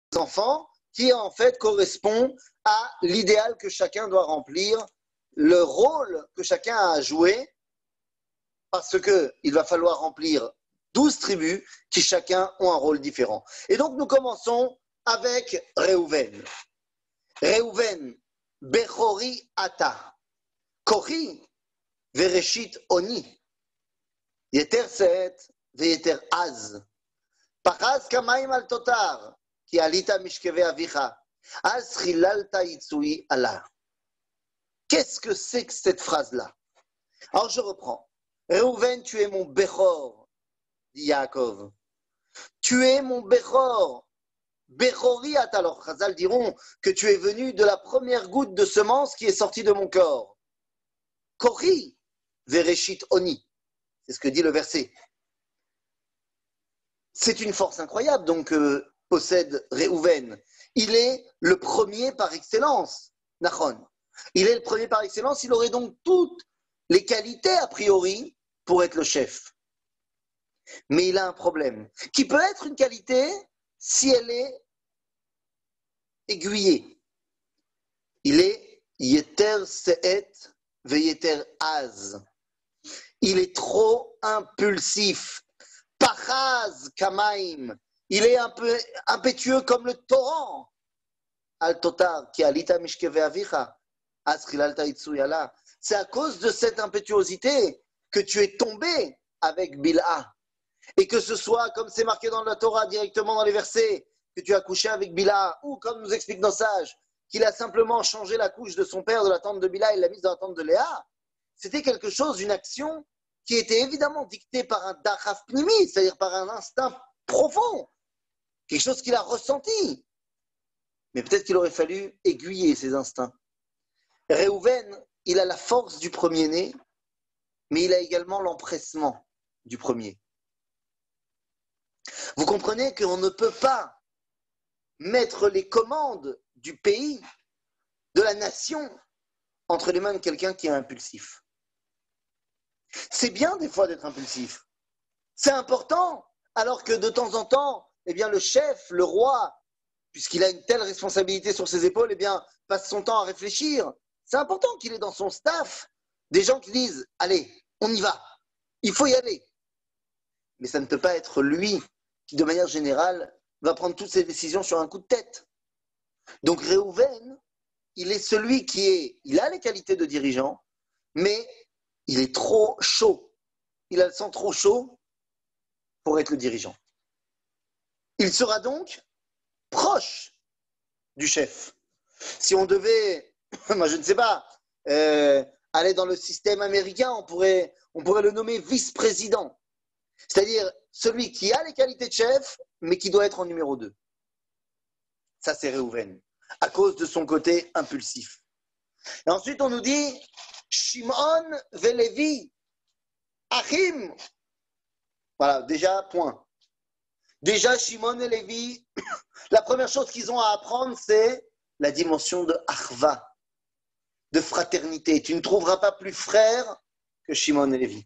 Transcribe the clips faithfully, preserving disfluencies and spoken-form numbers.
enfants, qui en fait correspond à l'idéal que chacun doit remplir, le rôle que chacun a à jouer, parce qu'il va falloir remplir douze tribus qui chacun ont un rôle différent. Et donc nous commençons avec Réhouven. Réhouven, Bechori Ata, Kori, Vereshit Oni, Yeter Seet, Veyeter Az, Pachaz Kamaim Al Totar, Ki Alita Mishkeve Avicha, Az Chilalta Itsui Allah. Qu'est-ce que c'est que cette phrase-là? Alors je reprends. Réhouven, tu es mon Bechor, dit Yaakov. Tu es mon Bechor. Bechori Ata. Alors, Chazal diront que tu es venu de la première goutte de semence qui est sortie de mon corps. Kori, Vereshit Oni. C'est ce que dit le verset. C'est une force incroyable, donc, euh, possède Réhouven. Il est le premier par excellence, Nachon. Il est le premier par excellence, il aurait donc toutes les qualités, a priori, pour être le chef. Mais il a un problème, qui peut être une qualité si elle est aiguillée. Il est Yeter Seet Veyeter Az. Il est trop impulsif. Pachaz Kamaim. Il est un peu impétueux comme le torrent. Al Totar, qui alita mishkeve avicha. C'est à cause de cette impétuosité que tu es tombé avec Bilha. Et que ce soit, comme c'est marqué dans la Torah, directement dans les versets, que tu as couché avec Bilha, ou comme nous explique nos sages, qu'il a simplement changé la couche de son père de la tente de Bilha et l'a mise dans la tente de Léa, c'était quelque chose, une action qui était évidemment dictée par un dachaf pnimi, c'est-à-dire par un instinct profond, quelque chose qu'il a ressenti. Mais peut-être qu'il aurait fallu aiguiller ses instincts. Réhouven, il a la force du premier-né, mais il a également l'empressement du premier. Vous comprenez qu'on ne peut pas mettre les commandes du pays, de la nation, entre les mains de quelqu'un qui est impulsif. C'est bien des fois d'être impulsif. C'est important, alors que de temps en temps, eh bien, le chef, le roi, puisqu'il a une telle responsabilité sur ses épaules, eh bien, passe son temps à réfléchir. C'est important qu'il ait dans son staff des gens qui disent « Allez, on y va, il faut y aller ». Mais ça ne peut pas être lui qui, de manière générale, va prendre toutes ses décisions sur un coup de tête. Donc Réhouven, il est celui qui est, il a les qualités de dirigeant, mais il est trop chaud. Il a le sang trop chaud pour être le dirigeant. Il sera donc proche du chef. Si on devait, moi je ne sais pas, euh, aller dans le système américain, on pourrait, on pourrait le nommer vice-président. C'est-à-dire celui qui a les qualités de chef, mais qui doit être en numéro deux. Ça, c'est Réhouven, à cause de son côté impulsif. Et ensuite, on nous dit Shimon Velevi, Achim. Voilà, déjà, point. Déjà, Shimon et Lévi, la première chose qu'ils ont à apprendre, c'est la dimension de Achva, de fraternité. Tu ne trouveras pas plus frère que Shimon et Lévi.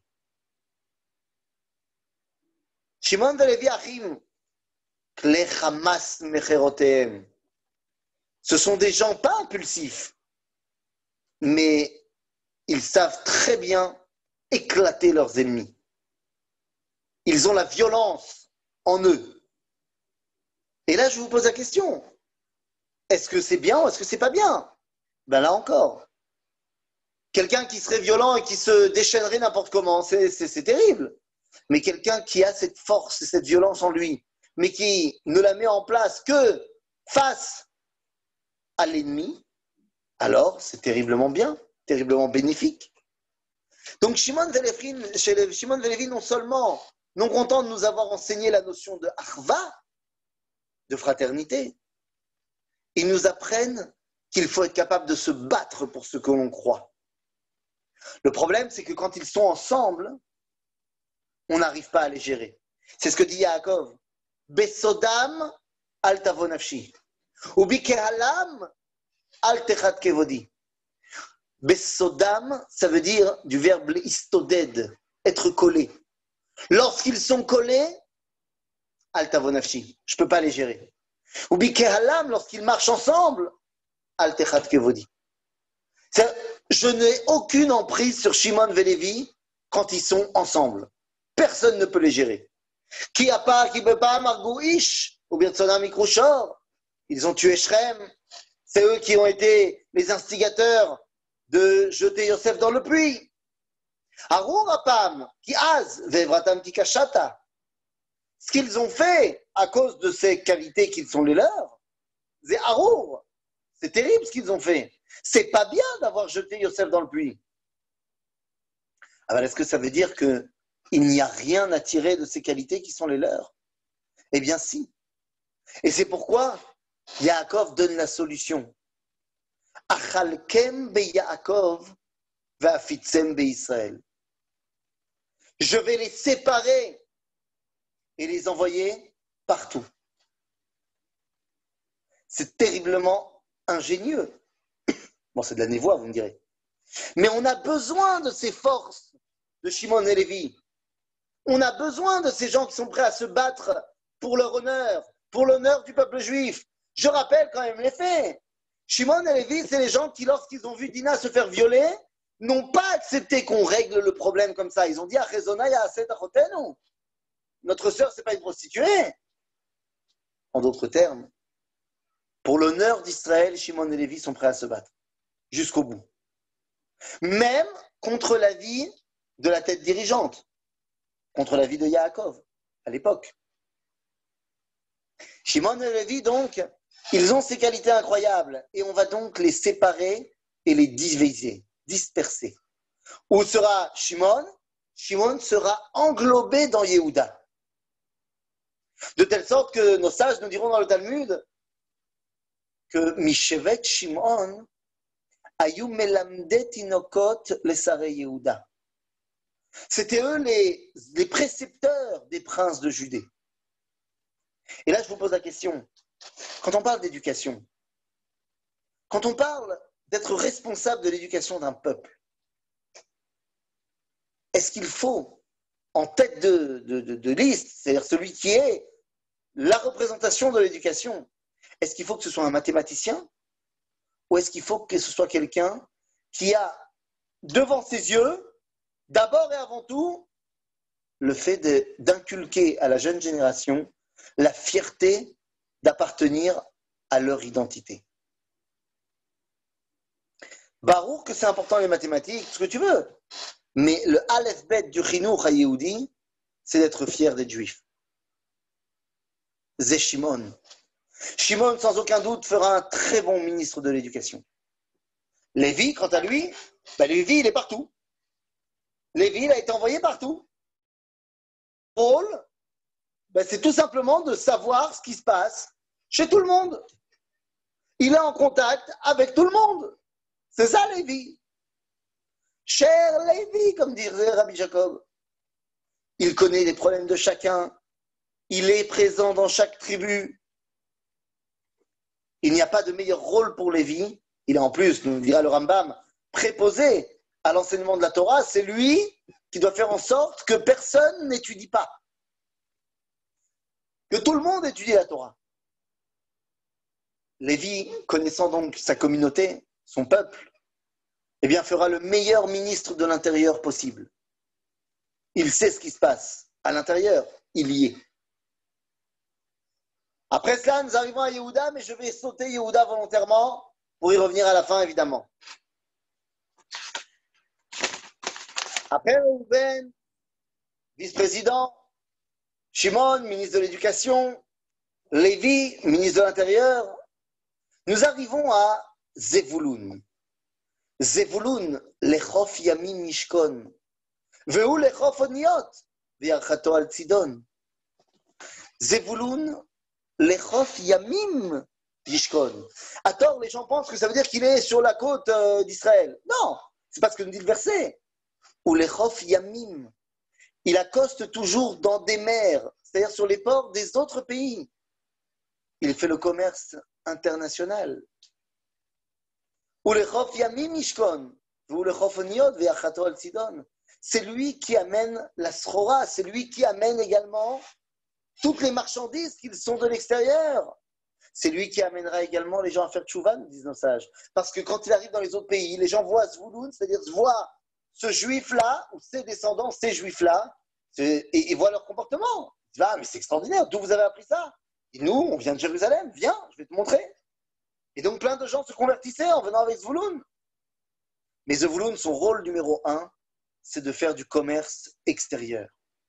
Shimon et Lévi, Achim, Kle Hamas Mecherotehem. Ce sont des gens pas impulsifs, mais ils savent très bien éclater leurs ennemis. Ils ont la violence en eux. Et là, je vous pose la question. Est-ce que c'est bien ou est-ce que c'est pas bien? Ben là encore. Quelqu'un qui serait violent et qui se déchaînerait n'importe comment, c'est, c'est, c'est terrible. Mais quelqu'un qui a cette force et cette violence en lui, mais qui ne la met en place que face à l'ennemi, alors c'est terriblement bien, terriblement bénéfique. Donc Shimon Velevi, non seulement, non content de nous avoir enseigné la notion de Achva, de fraternité, ils nous apprennent qu'il faut être capable de se battre pour ce que l'on croit. Le problème, c'est que quand ils sont ensemble, on n'arrive pas à les gérer. C'est ce que dit Yaakov. Besodam al tavo nafshi. Ou bikehalam al techat kevodi. Besodam, ça veut dire du verbe istoded, être collé. Lorsqu'ils sont collés, al tavo nafshi. Je ne peux pas les gérer. Ou bikehalam, lorsqu'ils marchent ensemble, al techat kevodi. Je n'ai aucune emprise sur Shimon et Lévi quand ils sont ensemble. Personne ne peut les gérer. Qui a pas, qui peut pas, Margou Ish, ou Birtsona Mikrouchor. Ils ont tué Shrem. C'est eux qui ont été les instigateurs de jeter Yosef dans le puits. Arur Apam, qui az, Vevratam Kikashata. Ce qu'ils ont fait à cause de ces qualités qui sont les leurs, c'est Arur. C'est terrible ce qu'ils ont fait. C'est pas bien d'avoir jeté Yosef dans le puits. Alors est-ce que ça veut dire qu'il n'y a rien à tirer de ces qualités qui sont les leurs? Eh bien si. Et c'est pourquoi Yaakov donne la solution. Achalkem be Yaakov ve'afitzem be Israël. Je vais les séparer et les envoyer partout. C'est terriblement ingénieux. Bon, c'est de la névoie, vous me direz. Mais on a besoin de ces forces de Shimon et Lévi. On a besoin de ces gens qui sont prêts à se battre pour leur honneur, pour l'honneur du peuple juif. Je rappelle quand même les faits. Shimon et Lévi, c'est les gens qui, lorsqu'ils ont vu Dina se faire violer, n'ont pas accepté qu'on règle le problème comme ça. Ils ont dit à Chezona ya aset achotenu. Notre sœur, ce n'est pas une prostituée. En d'autres termes, pour l'honneur d'Israël, Shimon et Lévi sont prêts à se battre jusqu'au bout. Même contre la vie de la tête dirigeante, contre la vie de Yaakov à l'époque. Shimon et Lévi, donc, ils ont ces qualités incroyables et on va donc les séparer et les diviser, disperser. Où sera Shimon? Shimon sera englobé dans Yehuda. De telle sorte que nos sages nous diront dans le Talmud que Mishevet Shimon ayu melamde tinokot les sarei Yehuda. C'était eux les, les précepteurs des princes de Judée. Et là, je vous pose la question. Quand on parle d'éducation, quand on parle d'être responsable de l'éducation d'un peuple, est-ce qu'il faut, en tête de, de, de, de liste, c'est-à-dire celui qui est la représentation de l'éducation, est-ce qu'il faut que ce soit un mathématicien ou est-ce qu'il faut que ce soit quelqu'un qui a devant ses yeux, d'abord et avant tout, le fait de, d'inculquer à la jeune génération la fierté d'appartenir à leur identité. Baruch que c'est important les mathématiques, ce que tu veux, mais le Aleph Bet du Chinuch HaYehudi, c'est d'être fier d'être juif. C'est Shimon. Shimon, sans aucun doute, fera un très bon ministre de l'éducation. Lévi, quant à lui, ben Lévi, il est partout. Lévi, il a été envoyé partout. Le rôle, ben c'est tout simplement de savoir ce qui se passe chez tout le monde. Il est en contact avec tout le monde. C'est ça, Lévi. Cher Lévi, comme dirait Rabbi Jacob. Il connaît les problèmes de chacun. Il est présent dans chaque tribu. Il n'y a pas de meilleur rôle pour Lévi. Il est en plus, nous dira le Rambam, préposé à l'enseignement de la Torah. C'est lui qui doit faire en sorte que personne n'étudie pas. Que tout le monde étudie la Torah. Lévi, connaissant donc sa communauté, son peuple, eh bien, fera le meilleur ministre de l'intérieur possible. Il sait ce qui se passe à l'intérieur. Il y est. Après cela, nous arrivons à Yehuda, mais je vais sauter Yehuda volontairement pour y revenir à la fin, évidemment. Après Reuven, vice-président, Shimon, ministre de l'Éducation, Lévi, ministre de l'Intérieur, nous arrivons à Zevulun. Zevulun, lechof yamim mishkon, vehu lechof oniot, ve'archato al tzidon. Zevulun, lechof yamim mishkon. À tort, les gens pensent que ça veut dire qu'il est sur la côte euh, d'Israël. Non, c'est parce que nous dit le verset. Ou lechof yamim. Il accoste toujours dans des mers, c'est-à-dire sur les ports des autres pays. Il fait le commerce international. C'est lui qui amène la srora, c'est lui qui amène également toutes les marchandises qui sont de l'extérieur. C'est lui qui amènera également les gens à faire tchouva, nous disent nos sages. Parce que quand il arrive dans les autres pays, les gens voient Zvouloun, c'est-à-dire voient ce juif-là, ou ses descendants, ces juifs-là, et, et voient leur comportement. Ils disent, ah, mais c'est extraordinaire, d'où vous avez appris ça? Et nous, on vient de Jérusalem, viens, je vais te montrer. Et donc plein de gens se convertissaient en venant avec Zvouloun. Mais Zvouloun, son rôle numéro un, c'est de faire du commerce extérieur.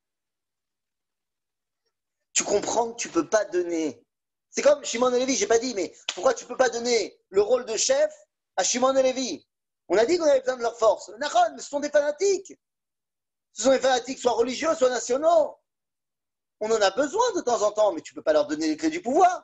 Tu comprends que tu ne peux pas donner. C'est comme Shimon et Lévi, je n'ai pas dit, mais pourquoi tu ne peux pas donner le rôle de chef à Shimon et Lévi? On a dit qu'on avait besoin de leur force. Nahon, mais ce sont des fanatiques. Ce sont des fanatiques, soit religieux, soit nationaux. On en a besoin de temps en temps, mais tu ne peux pas leur donner les clés du pouvoir.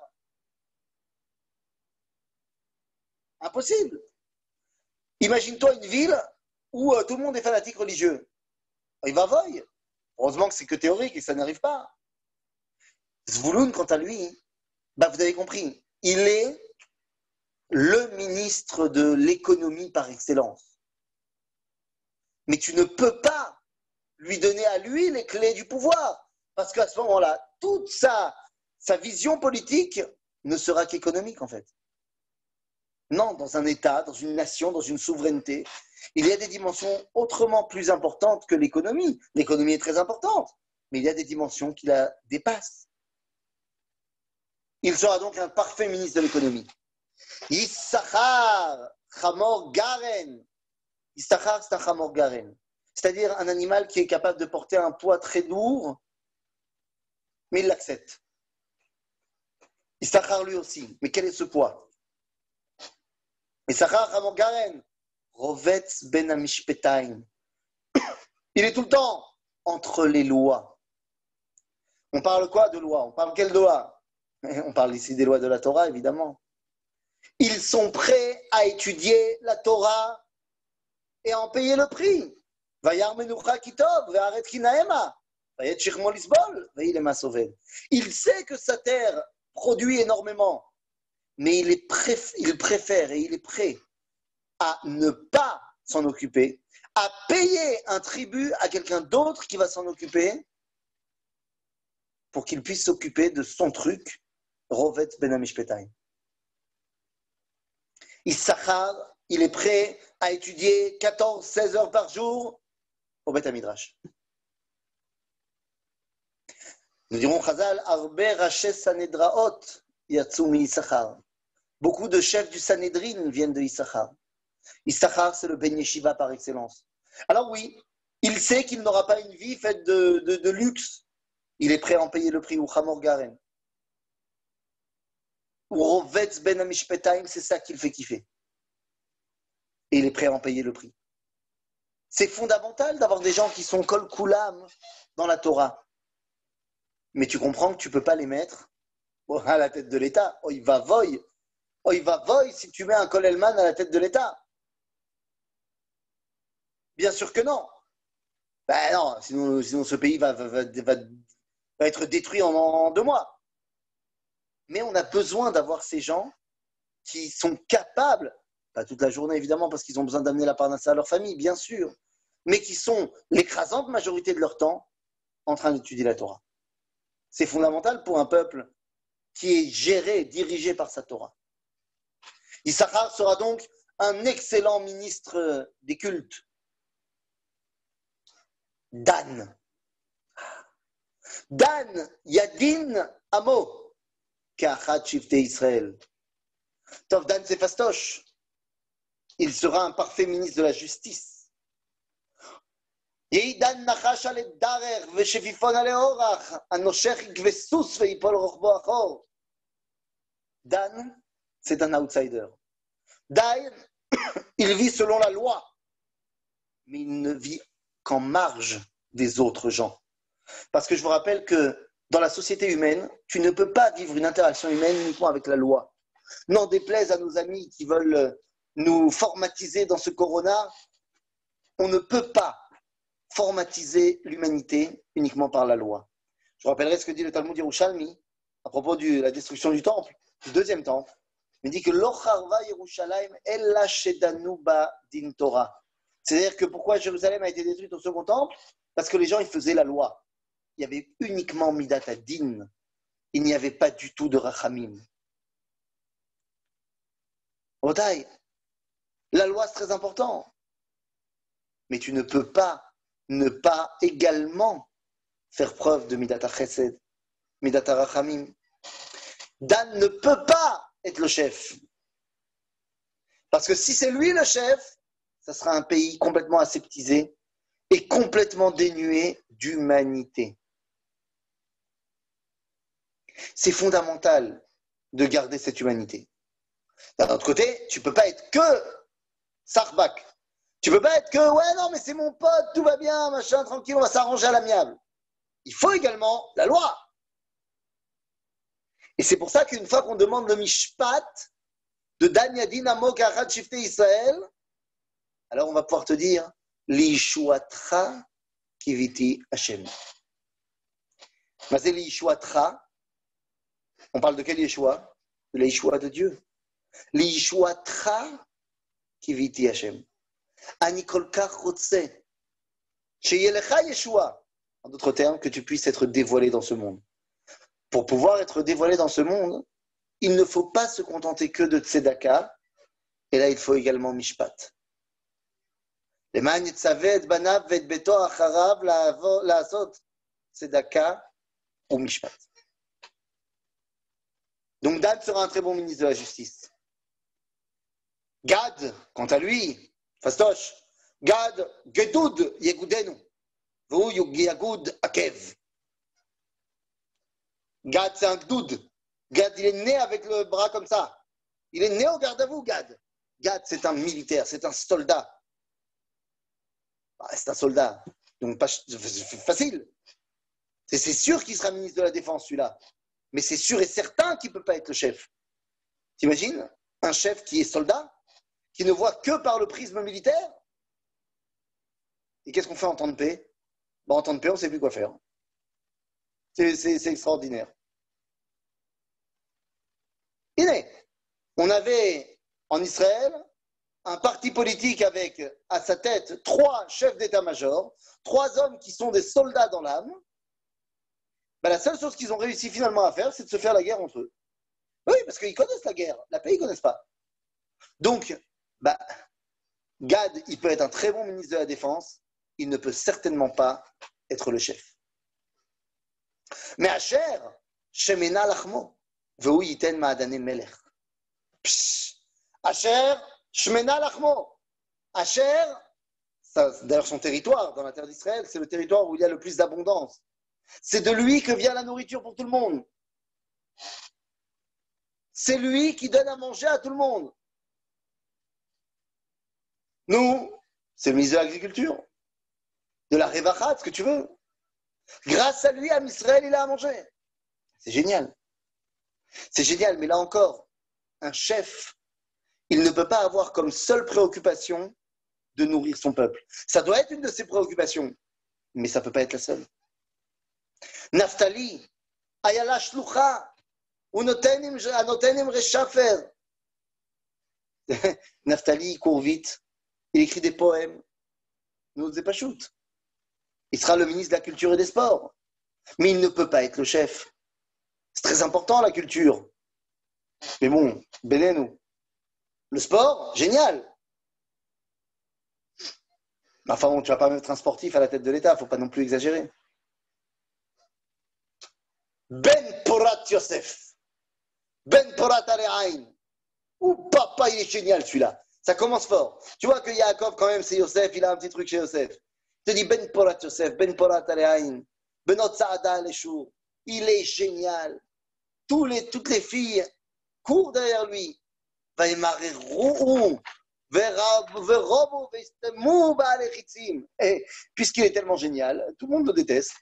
Impossible. Imagine-toi une ville où euh, tout le monde est fanatique religieux. Il va voyer. Heureusement que c'est que théorique et ça n'arrive pas. Zvouloun, quant à lui, bah vous avez compris, il est le ministre de l'économie par excellence. Mais tu ne peux pas lui donner à lui les clés du pouvoir. Parce qu'à ce moment-là, toute sa, sa vision politique ne sera qu'économique en fait. Non, dans un État, dans une nation, dans une souveraineté, il y a des dimensions autrement plus importantes que l'économie. L'économie est très importante, mais il y a des dimensions qui la dépassent. Il sera donc un parfait ministre de l'économie. Issachar, Chamor Garen. Issachar, c'est un Chamor Garen. C'est-à-dire un animal qui est capable de porter un poids très lourd, mais il l'accepte. Issachar lui aussi. Mais quel est ce poids? Issachar, Chamor Garen. Rovetz ben Amishpetaim. Il est tout le temps entre les lois. On parle quoi de loi? On parle quelle loi? On parle ici des lois de la Torah, évidemment. Ils sont prêts à étudier la Torah et à en payer le prix. Il sait que sa terre produit énormément, mais il, est préf... il préfère et il est prêt à ne pas s'en occuper, à payer un tribut à quelqu'un d'autre qui va s'en occuper pour qu'il puisse s'occuper de son truc. Rovetz ben Amishpetaim. Issachar, il est prêt à étudier quatorze à seize heures par jour au Beth Midrash. Nous dirons Chazal, Arbe Raché Sanedraot Yatsu mi Issachar. Beaucoup de chefs du Sanhedrin viennent de Issachar. Issachar, c'est le Ben Yeshiva par excellence. Alors oui, il sait qu'il n'aura pas une vie faite de, de, de luxe. Il est prêt à en payer le prix, ou Chamor Garen. Ou Rovetz ben Amishpetaim, c'est ça qui le fait kiffer. Et il est prêt à en payer le prix. C'est fondamental d'avoir des gens qui sont kol kulam dans la Torah. Mais tu comprends que tu ne peux pas les mettre à la tête de l'État. Oh, il va voy. Oh, il va voy si tu mets un kol elman à la tête de l'État. Bien sûr que non. Ben non, sinon, sinon ce pays va, va, va, va, va être détruit en, en deux mois. Mais on a besoin d'avoir ces gens qui sont capables, pas toute la journée évidemment parce qu'ils ont besoin d'amener la parnassa à leur famille, bien sûr, mais qui sont l'écrasante majorité de leur temps en train d'étudier la Torah. C'est fondamental pour un peuple qui est géré, dirigé par sa Torah. Issachar sera donc un excellent ministre des cultes. Dan. Dan Yadin Amo. Ka'achat Shivtei Israël. Tov Dan c'est fastoche. Il sera un parfait ministre de la justice. Dan nachash ale darer veshefifon ale orach anoshech ikvesus veipol rochbo achor. Dan, c'est un outsider. Dan, il vit selon la loi, mais il ne vit qu'en marge des autres gens. Parce que je vous rappelle que dans la société humaine, tu ne peux pas vivre une interaction humaine uniquement avec la loi. N'en déplaise à nos amis qui veulent nous formatiser dans ce corona, on ne peut pas formatiser l'humanité uniquement par la loi. Je vous rappellerai ce que dit le Talmud Yerushalmi à propos de la destruction du temple, du deuxième temple. Il dit que Lo charva Yerushalayim ella shedanu ba din Torah. C'est-à-dire que pourquoi Jérusalem a été détruite au second temple? Parce que les gens ils faisaient la loi. Il y avait uniquement Midat Hadin. Il n'y avait pas du tout de Rachamim. Rotaï, la loi c'est très important. Mais tu ne peux pas ne pas également faire preuve de Midat HaChesed, Midat HaRachamim. Dan ne peut pas être le chef. Parce que si c'est lui le chef, ça sera un pays complètement aseptisé et complètement dénué d'humanité. C'est fondamental de garder cette humanité. D'un autre côté, tu ne peux pas être que Sarbak. Tu ne peux pas être que, ouais, non, mais c'est mon pote, tout va bien, machin, tranquille, on va s'arranger à l'amiable. Il faut également la loi. Et c'est pour ça qu'une fois qu'on demande le mishpat de Dan Yadin Amo Kachat Shifte Israël, alors on va pouvoir te dire Liishuatra Kiviti Hashem. Mais c'est Liishuatra. On parle de quel Yeshua? De la Yeshua de Dieu. Liishuatra Kiviti Hashem. Ani kolkach rotse. Sheyelecha Yeshua. En d'autres termes, que tu puisses être dévoilé dans ce monde. Pour pouvoir être dévoilé dans ce monde, il ne faut pas se contenter que de tzedaka, et là il faut également mishpat. Leman yitzaveh et banav ve'et beto acharav la'asot tzedaka ou mishpat. Donc Dan sera un très bon ministre de la justice. Gad, quant à lui, fastosh, Gad gedud yegudenu, v'hu yagud akev. Gad, c'est un gdoud. Gad, il est né avec le bras comme ça. Il est né au garde à vous, Gad. Gad, c'est un militaire, c'est un soldat. Bah, c'est un soldat. Donc, pas facile. C'est, c'est sûr qu'il sera ministre de la Défense, celui-là. Mais c'est sûr et certain qu'il ne peut pas être le chef. T'imagines? Un chef qui est soldat, qui ne voit que par le prisme militaire. Et qu'est-ce qu'on fait en temps de paix? Bah, en temps de paix, on ne sait plus quoi faire. C'est, c'est, c'est extraordinaire. On avait en Israël un parti politique avec à sa tête trois chefs d'état-major, trois hommes qui sont des soldats dans l'âme. Ben, la seule chose qu'ils ont réussi finalement à faire, c'est de se faire la guerre entre eux. Oui, parce qu'ils connaissent la guerre. La paix, ils ne connaissent pas. Donc, ben, Gad, il peut être un très bon ministre de la Défense. Il ne peut certainement pas être le chef. Mais Asher, Shemena Lachmo, Veu Yiten Ma'adane Melech. Asher, Shemena Lachmo. Asher, ça, d'ailleurs son territoire dans la terre d'Israël, c'est le territoire où il y a le plus d'abondance. C'est de lui que vient la nourriture pour tout le monde. C'est lui qui donne à manger à tout le monde. Nous, c'est le ministre de l'Agriculture, de la Revachat, ce que tu veux. Grâce à lui, à Israël, il a à manger. C'est génial. C'est génial, mais là encore, un chef, il ne peut pas avoir comme seule préoccupation de nourrir son peuple. Ça doit être une de ses préoccupations, mais ça ne peut pas être la seule. Naphtali, Ayala Shlucha, Unotenim Reshafer. Naphtali, il court vite, il écrit des poèmes. Nous, c'est pas shoot. Il sera le ministre de la Culture et des Sports. Mais il ne peut pas être le chef. C'est très important, la culture. Mais bon, Bénénou. Le sport, génial. Enfin bon, tu ne vas pas mettre un sportif à la tête de l'État, il ne faut pas non plus exagérer. Ben Porat Yosef. Ben Porat Alehaïn. Ouh, papa, il est génial celui-là. Ça commence fort. Tu vois que Yaakov, quand même, c'est Yosef, il a un petit truc chez Yosef. Il te dit Ben Porat Yosef, Ben Porat Alehaïn, Benot Saada Aleshur. Il est génial. Tous les, toutes les filles courent derrière lui. Et puisqu'il est tellement génial, tout le monde le déteste.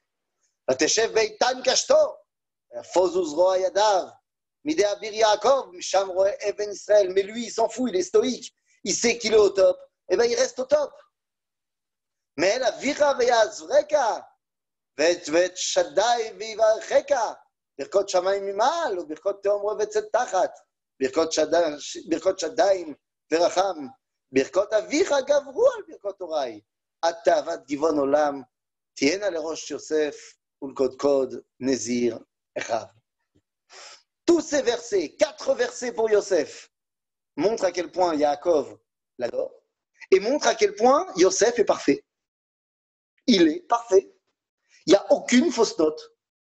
Mais lui, il s'en fout, il est stoïque. Il sait qu'il est au top. Et bien, il reste au top. Mais la vira ve'yazvreka, ve'et shaddai ve'yivarcheka, birkot shamayim mimal, ou birkot teomro ve'tzet tachat, birkot shaddayim ve'racham, birkot avicha gavru al birkot orai, at ta'avat givon olam, tiena lerosh Yosef, ulkodkod nezir echav. Tous ces versets, quatre versets pour Yosef, montre à quel point Yaakov l'adore et montre à quel point Yosef est parfait. Il est parfait. Il n'y a aucune fausse note.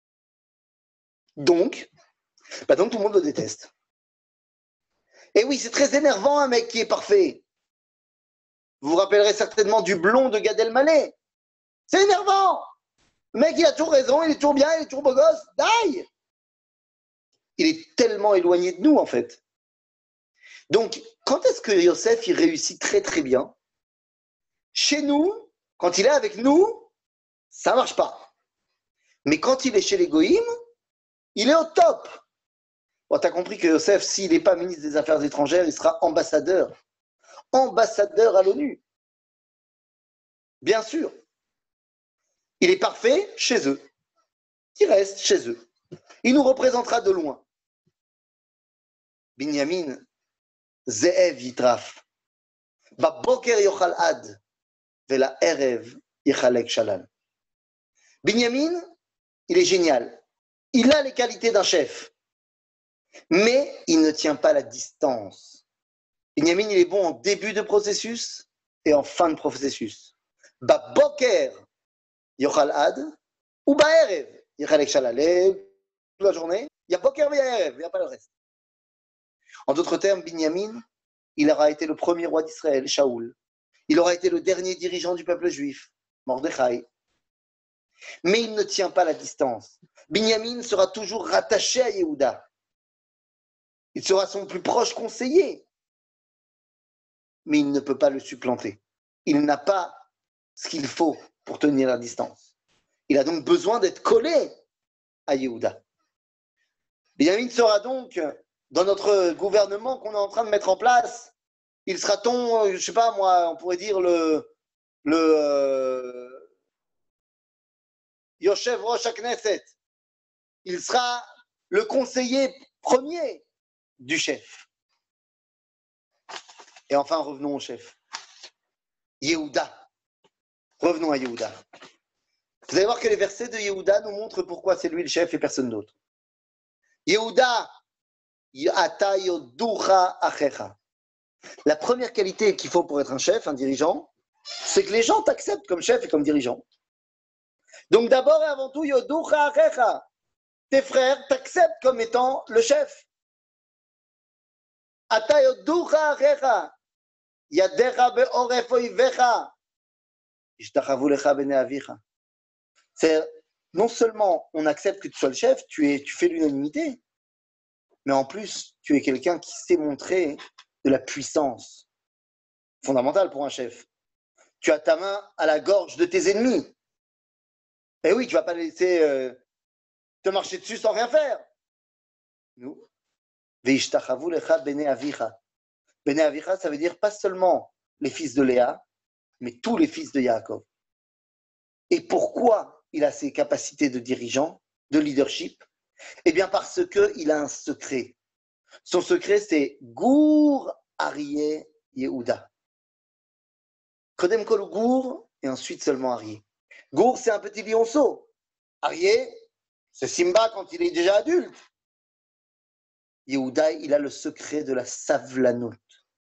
Donc, bah donc tout le monde le déteste. Et oui, c'est très énervant un mec qui est parfait. Vous vous rappellerez certainement du blond de Gad Elmaleh. C'est énervant. Le mec, il a toujours raison, il est toujours bien, il est toujours beau gosse. Die. Il est tellement éloigné de nous, en fait. Donc, quand est-ce que Yosef, il réussit très très bien? Chez nous, quand il est avec nous, ça ne marche pas. Mais quand il est chez les Goïms, il est au top. Bon, tu as compris que Yosef, s'il n'est pas ministre des Affaires étrangères, il sera ambassadeur. Ambassadeur à l'ONU. Bien sûr. Il est parfait chez eux. Il reste chez eux. Il nous représentera de loin. Binyamin, Ze'ev Yitraf. Baboker yochal ad. Vela erev yichalek shalal. Binyamin, il est génial. Il a les qualités d'un chef. Mais il ne tient pas la distance. Binyamin, il est bon en début de processus et en fin de processus. Baboker yochal ad ou ba'erev yichalek shalal. Toute la journée, il y a boker et erev, il n'y a pas le reste. En d'autres termes, Binyamin, il aura été le premier roi d'Israël, Shaoul. Il aura été le dernier dirigeant du peuple juif, Mordechai. Mais il ne tient pas la distance. Binyamin sera toujours rattaché à Yehuda. Il sera son plus proche conseiller. Mais il ne peut pas le supplanter. Il n'a pas ce qu'il faut pour tenir la distance. Il a donc besoin d'être collé à Yehuda. Binyamin sera donc dans notre gouvernement qu'on est en train de mettre en place. Il sera ton, je ne sais pas moi, on pourrait dire le, le euh, Yoshev Rosh HaKnesset. Il sera le conseiller premier du chef. Et enfin, revenons au chef. Yehuda. Revenons à Yehuda. Vous allez voir que les versets de Yehuda nous montrent pourquoi c'est lui le chef et personne d'autre. Yehuda, ata yoducha achecha. La première qualité qu'il faut pour être un chef, un dirigeant, c'est que les gens t'acceptent comme chef et comme dirigeant. Donc d'abord et avant tout, yoducha achecha. Tes frères t'acceptent comme étant le chef. Ata yoducha achecha. Yadecha be'oref oivecha. Ishtachavu lecha b'nei avicha. C'est non seulement on accepte que tu sois le chef, tu, es, tu fais l'unanimité, mais en plus, tu es quelqu'un qui sait montrer de la puissance fondamentale pour un chef. Tu as ta main à la gorge de tes ennemis. Et oui, tu ne vas pas laisser euh, te marcher dessus sans rien faire. Nous, Veishtachavu lecha b'nei avicha. B'nei avicha, ça veut dire pas seulement les fils de Léa, mais tous les fils de Yaakov. Et pourquoi il a ces capacités de dirigeant, de leadership? Eh bien parce qu'il a un secret. Son secret, c'est Gour Aryeh Yehuda. Kodem kol Gour, et ensuite seulement Aryeh. Gour, c'est un petit lionceau. Aryeh, c'est Simba quand il est déjà adulte. Yehuda, il a le secret de la savlanout.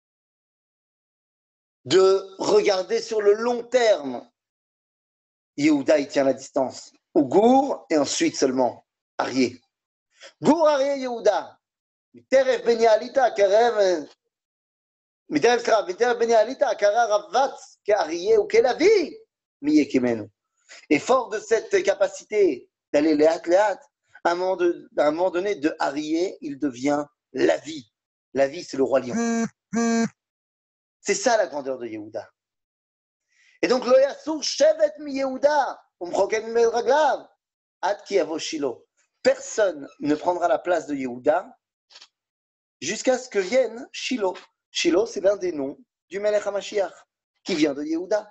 De regarder sur le long terme. Yehuda, il tient la distance. Ou Gour, et ensuite seulement Aryeh. Gour Aryeh Yehuda. Miteref ben Yalita, Karev. Miteref ben Yalita, Kara Ravatz, K'Aryeh ou Kelavi, Miyekimenu. Et fort de cette capacité d'aller léat léat, à un moment donné, de Aryeh, il devient la vie. La vie, c'est le roi lion. C'est ça la grandeur de Yehuda. Et donc, lo yassur shevet mi Yehuda, umchoken med raglav, ad ki yavo Shilo. Personne ne prendra la place de Yehuda jusqu'à ce que vienne Shilo. Shilo, c'est l'un des noms du Melech HaMashiach, qui vient de Yehuda.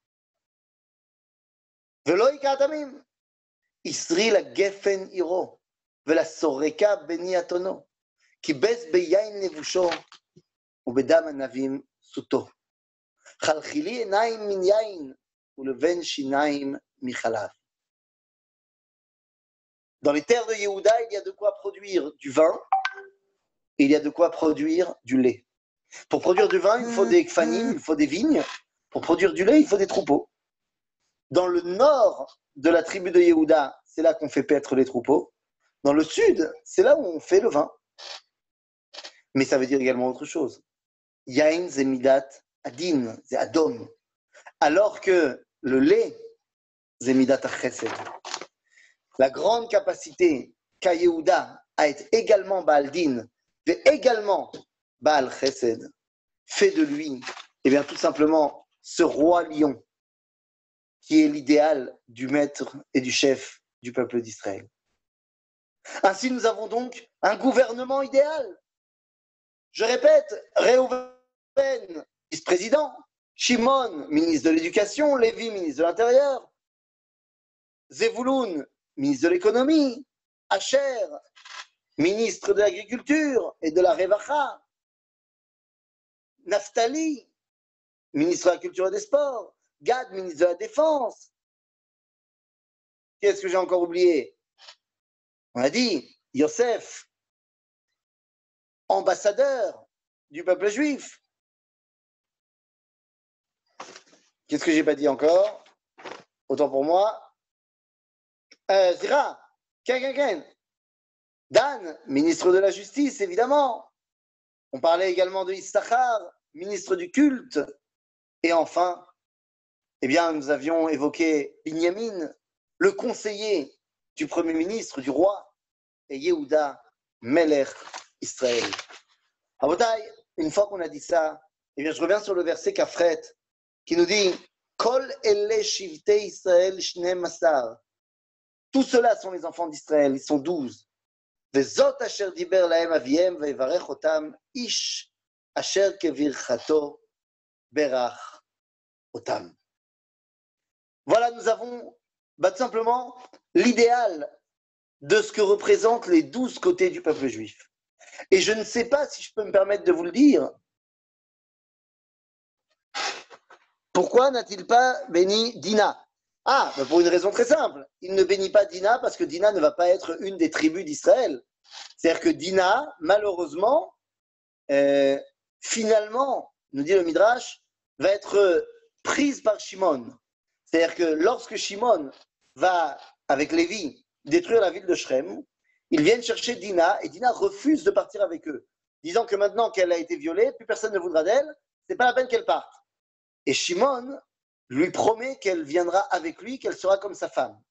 Velo ikatamim, isri la gefen iro, vela soreka beni atono, ki bes beyain levusho, ubedam anavim suto. Chalchili enaim min yain, uleven shinaim michalav. Dans les terres de Yehuda, il y a de quoi produire du vin et il y a de quoi produire du lait. Pour produire du vin, il faut des kfanim, il faut des vignes. Pour produire du lait, il faut des troupeaux. Dans le nord de la tribu de Yehuda, c'est là qu'on fait paître les troupeaux. Dans le sud, c'est là où on fait le vin. Mais ça veut dire également autre chose. Yain zemidat adin, c'est adom. Alors que le lait, zemidat chesed. La grande capacité qu'a Yehuda à être également Baal Din, mais également Baal Chesed, fait de lui, eh bien, tout simplement, ce roi lion, qui est l'idéal du maître et du chef du peuple d'Israël. Ainsi, nous avons donc un gouvernement idéal. Je répète, Réhouven, vice-président, Shimon, ministre de l'Éducation, Lévi, ministre de l'Intérieur, Zevouloun, ministre de l'Économie, Asher, ministre de l'Agriculture et de la Revacha, Naftali, ministre de la Culture et des Sports, Gad, ministre de la Défense. Qu'est-ce que j'ai encore oublié? On a dit Yosef, ambassadeur du peuple juif. Qu'est-ce que j'ai pas dit encore? Autant pour moi. Euh, Zira, Ken, Ken, Ken. Dan, ministre de la Justice, évidemment. On parlait également de Issachar, ministre du culte. Et enfin, eh bien, nous avions évoqué Binyamin, le conseiller du Premier ministre, du roi, et Yehuda, Melech Israël. Abotai, une fois qu'on a dit ça, eh bien, je reviens sur le verset Kafret, qui nous dit Kol ele shivte Israël shneim asar. Tous ceux-là sont les enfants d'Israël, ils sont douze. Vezot asher diber lahem aviem vevarech otam ish asher kevirchato berach otam. Voilà, nous avons bah, tout simplement l'idéal de ce que représentent les douze côtés du peuple juif. Et je ne sais pas si je peux me permettre de vous le dire. Pourquoi n'a-t-il pas béni Dina? Ah, bah pour une raison très simple. Il ne bénit pas Dina parce que Dina ne va pas être une des tribus d'Israël. C'est-à-dire que Dina, malheureusement, euh, finalement, nous dit le Midrash, va être prise par Shimon. C'est-à-dire que lorsque Shimon va, avec Lévi, détruire la ville de Shrem, ils viennent chercher Dina et Dina refuse de partir avec eux, disant que maintenant qu'elle a été violée, plus personne ne voudra d'elle, c'est pas la peine qu'elle parte. Et Shimon lui promet qu'elle viendra avec lui, qu'elle sera comme sa femme.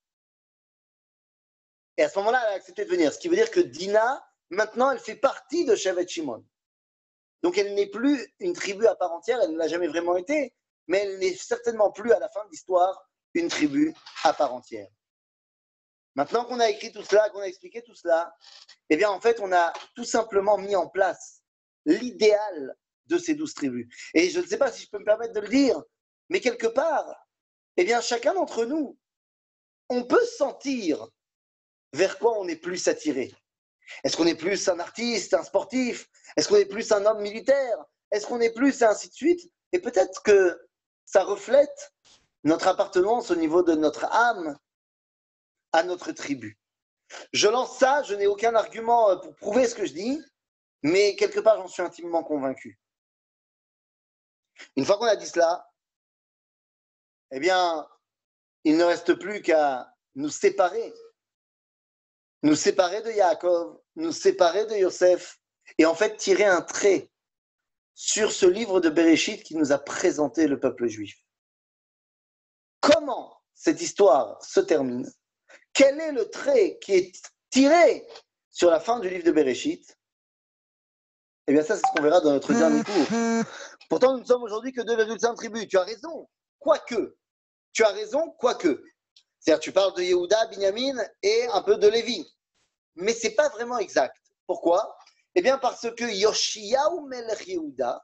Et à ce moment-là, elle a accepté de venir. Ce qui veut dire que Dina, maintenant, elle fait partie de Shevet Shimon. Donc elle n'est plus une tribu à part entière, elle ne l'a jamais vraiment été, mais elle n'est certainement plus à la fin de l'histoire une tribu à part entière. Maintenant qu'on a écrit tout cela, qu'on a expliqué tout cela, eh bien en fait on a tout simplement mis en place l'idéal de ces douze tribus. Et je ne sais pas si je peux me permettre de le dire, mais quelque part, eh bien chacun d'entre nous, on peut sentir vers quoi on est plus attiré. Est-ce qu'on est plus un artiste, un sportif? Est-ce qu'on est plus un homme militaire? Est-ce qu'on est plus, et ainsi de suite? Et peut-être que ça reflète notre appartenance au niveau de notre âme à notre tribu. Je lance ça, je n'ai aucun argument pour prouver ce que je dis, mais quelque part, j'en suis intimement convaincu. Une fois qu'on a dit cela, eh bien, il ne reste plus qu'à nous séparer. Nous séparer de Yaakov, nous séparer de Yosef, et en fait tirer un trait sur ce livre de Bereshit qui nous a présenté le peuple juif. Comment cette histoire se termine? Quel est le trait qui est tiré sur la fin du livre de Bereshit? Eh bien ça, c'est ce qu'on verra dans notre dernier cours. Pourtant, nous ne sommes aujourd'hui que deux virgule cinq tribus. Tu as raison, quoique. Tu as raison, quoique. C'est-à-dire, tu parles de Yehuda, Binyamin et un peu de Lévi. Mais ce n'est pas vraiment exact. Pourquoi? Eh bien, parce que Yoshiyahu Melech Yehuda,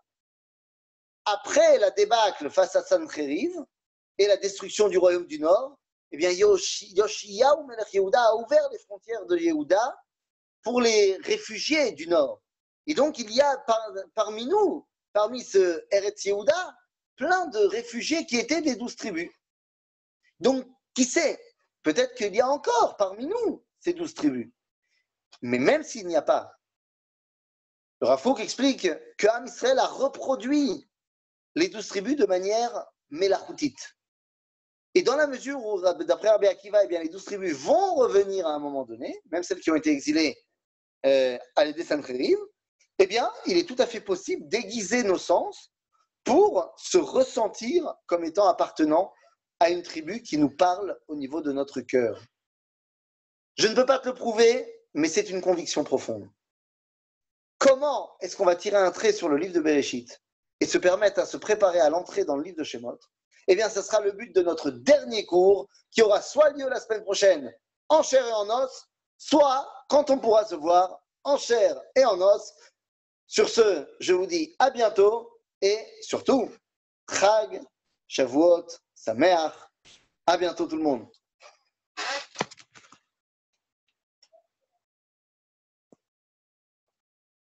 après la débâcle face à Sancheriv et la destruction du royaume du Nord, eh bien, Yoshiyahu Melech Yehuda a ouvert les frontières de Yehuda pour les réfugiés du Nord. Et donc, il y a par, parmi nous, parmi ce Eretz Yehuda, plein de réfugiés qui étaient des douze tribus. Donc, qui sait? Peut-être qu'il y a encore parmi nous ces douze tribus. Mais même s'il n'y a pas, Le Rav Kook explique que Am Israël a reproduit les douze tribus de manière mélachutite. Et dans la mesure où, d'après Rabbi Akiva, eh bien, les douze tribus vont revenir à un moment donné, même celles qui ont été exilées euh, à l'aider Sancheriv, eh bien, il est tout à fait possible d'aiguiser nos sens pour se ressentir comme étant appartenant à une tribu qui nous parle au niveau de notre cœur. Je ne peux pas te le prouver, mais c'est une conviction profonde. Comment est-ce qu'on va tirer un trait sur le livre de Bereshit et se permettre à se préparer à l'entrée dans le livre de Shemot? Eh bien, ce sera le but de notre dernier cours qui aura soit lieu la semaine prochaine en chair et en os, soit quand on pourra se voir en chair et en os. Sur ce, je vous dis à bientôt et surtout, Chag, Shavuot, Sameach. À bientôt tout le monde.